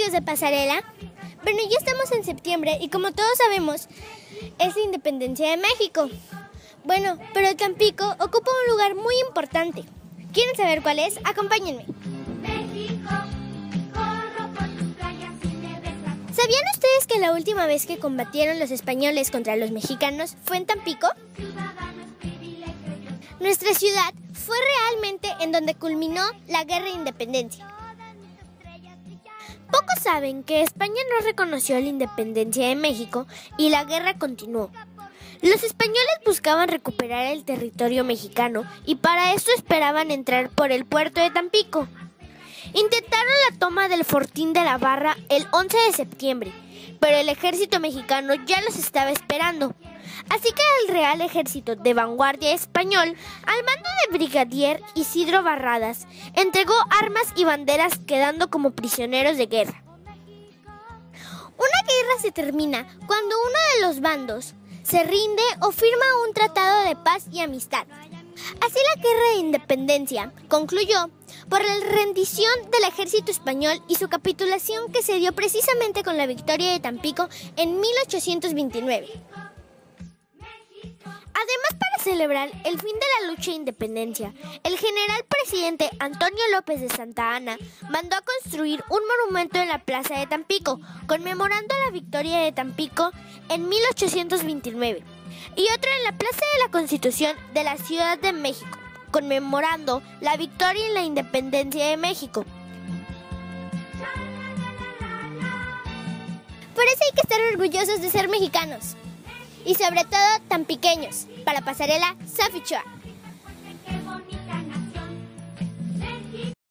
amigos de Pasarela. Bueno, ya estamos en septiembre y como todos sabemos, es la independencia de México. Bueno, pero Tampico ocupa un lugar muy importante. ¿Quieren saber cuál es? Acompáñenme. ¿Sabían ustedes que la última vez que combatieron los españoles contra los mexicanos fue en Tampico? Nuestra ciudad fue realmente en donde culminó la Guerra de Independencia. Pocos saben que España no reconoció la independencia de México y la guerra continuó. Los españoles buscaban recuperar el territorio mexicano y para esto esperaban entrar por el puerto de Tampico. Intentaron la toma del Fortín de la Barra el 11 de septiembre, pero el ejército mexicano ya los estaba esperando. Así que el Real Ejército de Vanguardia Español, al mando de Brigadier Isidro Barradas, entregó armas y banderas quedando como prisioneros de guerra. Una guerra se termina cuando uno de los bandos se rinde o firma un tratado de paz y amistad. Así la Guerra de Independencia concluyó por la rendición del ejército español y su capitulación que se dio precisamente con la victoria de Tampico en 1829. Además, para celebrar el fin de la lucha de independencia, el general presidente Antonio López de Santa Anna mandó a construir un monumento en la plaza de Tampico, conmemorando la victoria de Tampico en 1829, y otro en la Plaza de la Constitución de la Ciudad de México, conmemorando la victoria en la independencia de México. Por eso hay que estar orgullosos de ser mexicanos. Y sobre todo, tan pequeños. Para Pasarela, Sophie Chua.